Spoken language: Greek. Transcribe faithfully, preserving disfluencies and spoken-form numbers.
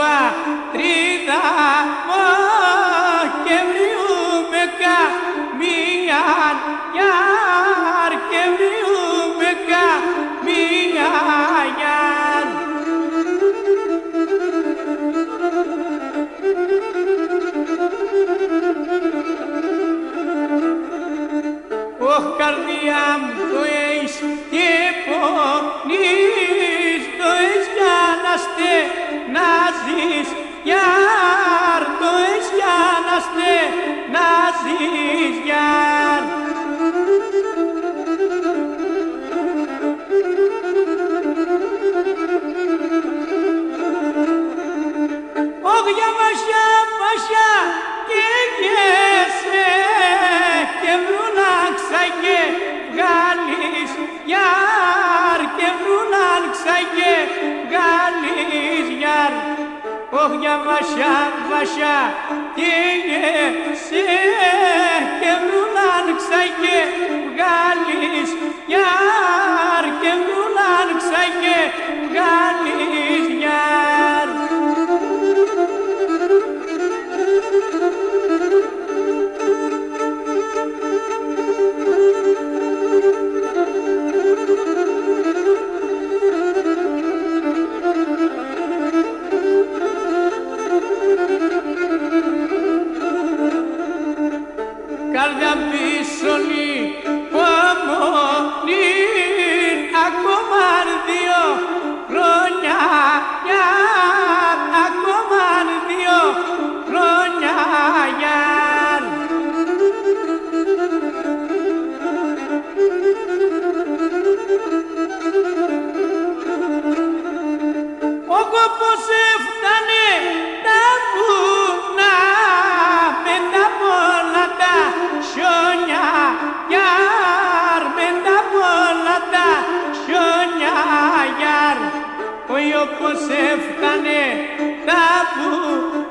πατρίδα μου και βρούμε καμία γιάρ και βρούμε καμία γιάρ. Ωχ, καρδιά μου το έχεις και πονείς, το έχεις για να στενάζεις, γιάρ, το έχεις για να στενάζεις, γιάρ. Ωχ, για βασιά, βασιά και γέσαι και βρουνάξα και βγάλεις, γιάρ, και βρουνάξα και βγάλεις, γιάρ. Ωχ, για βασιά, βασιά και γέσαι και βρουνάξα και βγάλεις, γιάρ, και βρουνάξα και βγάλεις, γιάρ. Καρδιά πισωνή πομονή, ακόμα δύο χρόνια, γιάρ, ακόμα δύο χρόνια, γιάρ. Όγω πως έφτανε τα βουνά με τα πολλά τα χιόνια, γιάρ, με τα πολλά τα χιόνια, γιάρ. Όχι όπως έφτανε τα βουνά